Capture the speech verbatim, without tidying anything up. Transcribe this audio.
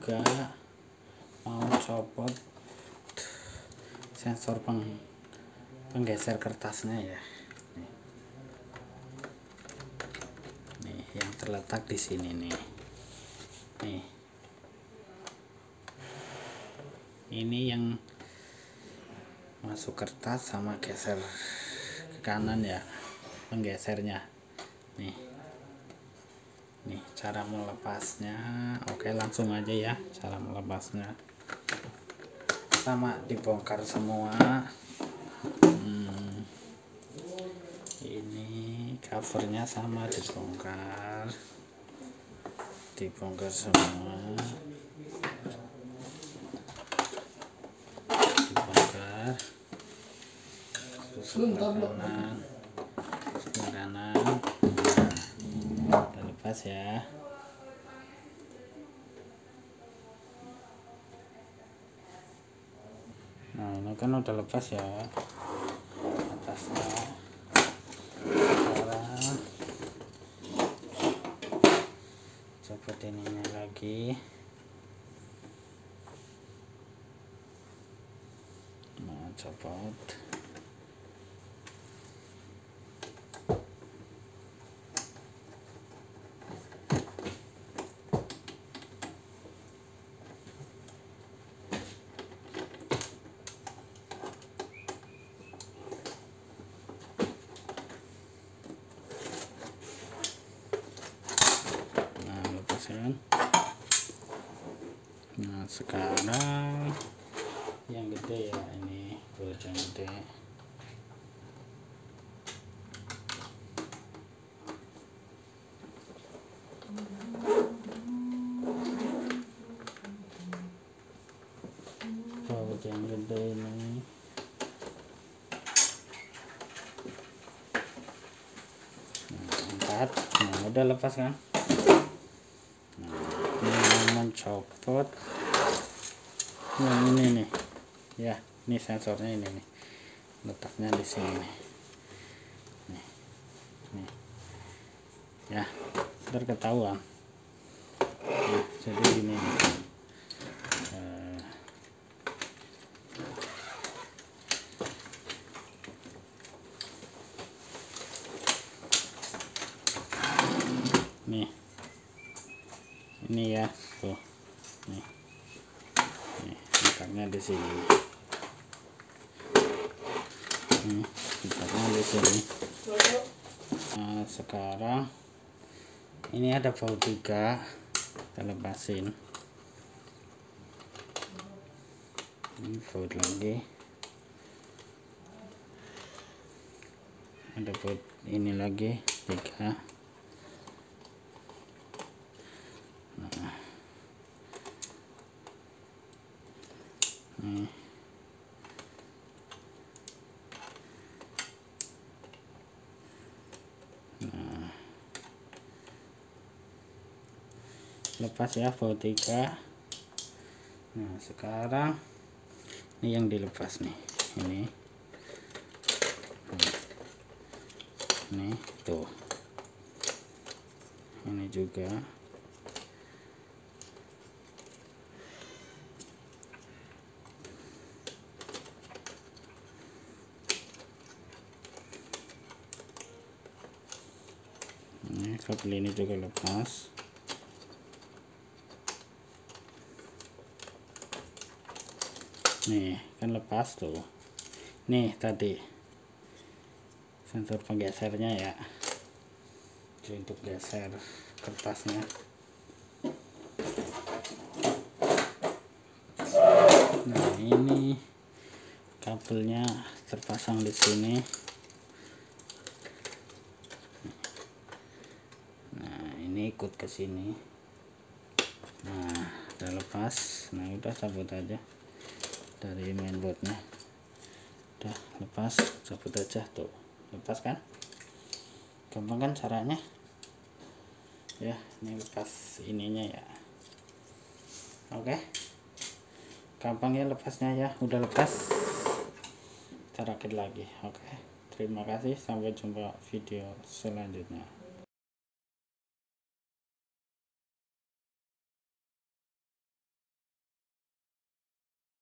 juga mau copot sensor peng penggeser kertasnya ya. Nih. Nih yang terletak di sini nih. Nih. Ini yang masuk kertas sama geser ke kanan ya, penggesernya. Nih. Nih cara melepasnya. Oke, langsung aja ya cara melepasnya. Sama dibongkar semua. Hmm. Ini covernya sama dibongkar. Dibongkar semua. Dibongkar. Terus sebelah kanan. Sebelah kanan. Nah, kita lepas ya. Nah, ini kan udah lepas ya atasnya. Sekarang copot ininya lagi. Nah, copot. Nah, sekarang yang gede ya, ini buat yang gede. Buat yang gede ini. Nah, empat. Nah, udah lepas kan? Mencopot yang ini nih ya, ini sensornya ini nih, letaknya di sini nih, nih, nih. Ya, ntar ketahuan. Nah, jadi ini nih. Uh, nih ini ya tuh, nih, nih letaknya di sini, nih letaknya di sini. Nah, sekarang ini ada baut tiga, kita lepasin. Ini baut lagi, ada baut ini lagi tiga. Nah, nih. Nah, lepas ya baut tiga. Nah, sekarang ini yang dilepas nih, ini ini tuh, ini juga. Ini kabel ini juga lepas. Nih kan lepas tuh. Nih tadi sensor penggesernya ya, jadi untuk geser kertasnya. Nah, ini kabelnya terpasang di sini. Nah, ini ikut ke sini. Nah, udah lepas. Nah, udah cabut aja dari mainboardnya. Udah lepas, cabut aja tuh. Lepas kan? Gampang kan caranya? Ya, ini lepas ininya ya. Oke. Gampang ya lepasnya ya. Udah lepas. Kita rakit lagi. Oke. Terima kasih, sampai jumpa video selanjutnya.